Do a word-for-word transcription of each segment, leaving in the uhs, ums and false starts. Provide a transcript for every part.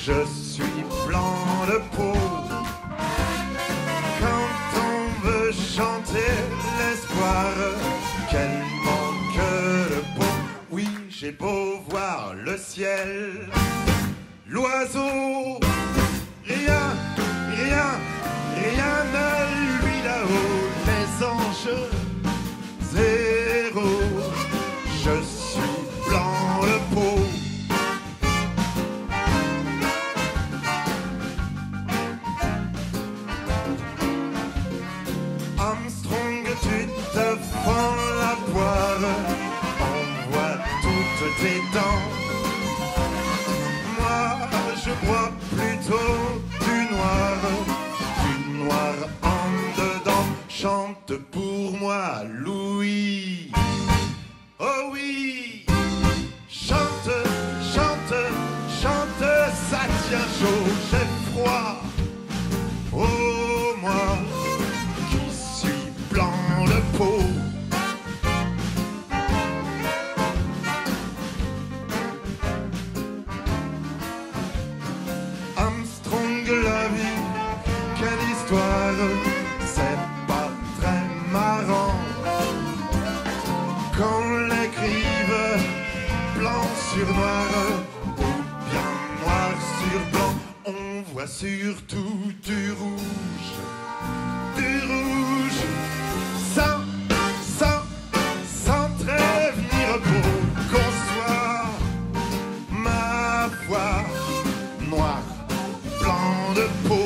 je suis blanc de peau. Quand on veut chanter l'espoir, quel manque de peau. Oui, j'ai beau voir le ciel, l'oiseau, rien, rien, rien ne lui là-haut. Les anges, zéro, je suis blanc de peau. Armstrong, tu te fends la poire, on voit toutes tes dents. Moi, je bois plutôt du noir, du noir en dedans. Chante pour moi, Louis. Oh oui, chante, chante, chante, ça tient chaud, j'ai froid. Oh moi, qui suis blanc de peau. Armstrong, la vie, quelle histoire, c'est pas très marrant. Qu'on l'écrive blanc sur noir, ou bien noir sur blanc, on voit surtout du rouge, du rouge, sans, sans, sans trêve ni repos, qu'on soit, ma foi, noir, blanc de peau.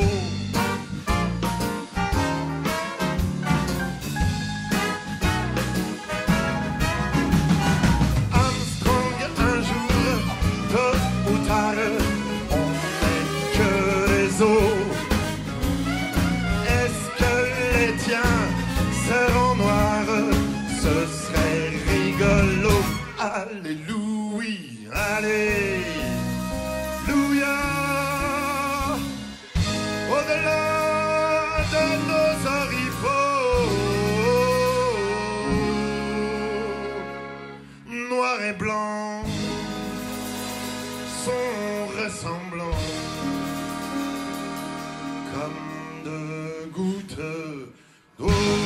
Est-ce que les tiens seront noirs? Ce serait rigolo. Alléluia, allez, Louia. Au-delà de nos oripeaux, noir et blanc sont ressemblants comme deux gouttes d'eau.